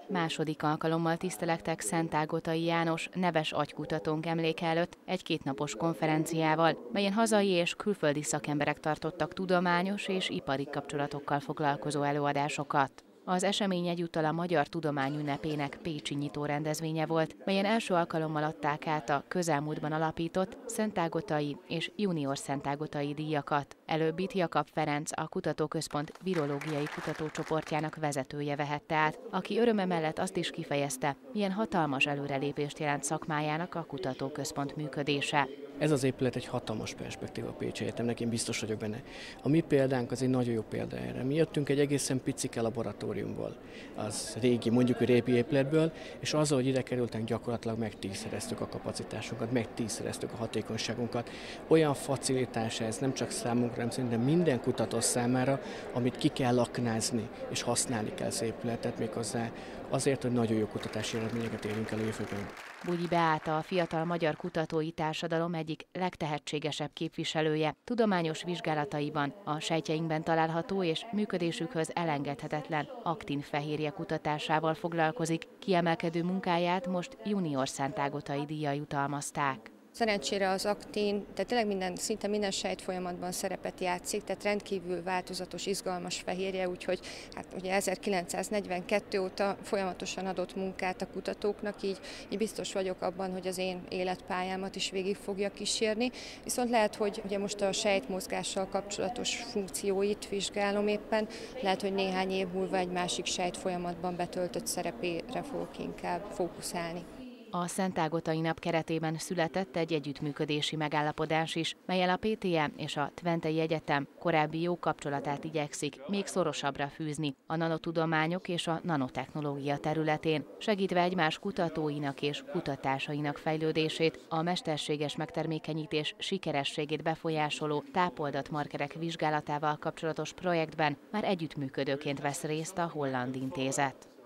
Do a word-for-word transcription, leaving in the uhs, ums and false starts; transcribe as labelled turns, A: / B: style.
A: Második alkalommal tisztelektek Szentágotai János neves agykutatónk emléke előtt egy kétnapos konferenciával, melyen hazai és külföldi szakemberek tartottak tudományos és ipari kapcsolatokkal foglalkozó előadásokat. Az esemény egyúttal a Magyar Tudomány Ünnepének pécsi nyitó rendezvénye volt, melyen első alkalommal adták át a közelmúltban alapított szentágotai és junior szentágotai díjakat. Előbbit Jakab Ferenc, a Kutatóközpont virológiai kutatócsoportjának vezetője vehette át, aki öröme mellett azt is kifejezte, milyen hatalmas előrelépést jelent szakmájának a Kutatóközpont működése.
B: Ez az épület egy hatalmas perspektíva a Pécsi Egyetemnek, én biztos vagyok benne. A mi példánk az egy nagyon jó példa erre. Mi jöttünk egy egészen picike laboratóriumból, az régi, mondjuk régi épületből, és azzal, hogy ide kerültünk, gyakorlatilag megtízszereztük a kapacitásunkat, megtízszereztük a hatékonyságunkat. Olyan facilitás ez nem csak számunkra, hanem szerintem minden kutató számára, amit ki kell aknázni, és használni kell az épületet méghozzá azért, hogy nagyon jó kutatási eredményeket érünk el a jövőben.
A: Bugyi Beáta, a fiatal magyar kutatói társadalom egyik legtehetségesebb képviselője. Tudományos vizsgálataiban a sejtjeinkben található és működésükhöz elengedhetetlen aktinfehérje kutatásával foglalkozik. Kiemelkedő munkáját most junior szentágotai díjjal jutalmazták.
C: Szerencsére az aktin, tehát tényleg minden, szinte minden sejtfolyamatban szerepet játszik, tehát rendkívül változatos, izgalmas fehérje, úgyhogy hát ugye ezerkilencszáznegyvenkettő óta folyamatosan adott munkát a kutatóknak, így, így biztos vagyok abban, hogy az én életpályámat is végig fogja kísérni. Viszont lehet, hogy ugye most a sejtmozgással kapcsolatos funkcióit vizsgálom éppen, lehet, hogy néhány év múlva egy másik sejtfolyamatban betöltött szerepére fogok inkább fókuszálni.
A: A Szentágotai Nap keretében született egy együttműködési megállapodás is, mellyel a pé té e és a Twentei Egyetem korábbi jó kapcsolatát igyekszik még szorosabbra fűzni a nanotudományok és a nanotechnológia területén, segítve egymás kutatóinak és kutatásainak fejlődését, a mesterséges megtermékenyítés sikerességét befolyásoló tápoldatmarkerek vizsgálatával kapcsolatos projektben már együttműködőként vesz részt a Holland Intézet.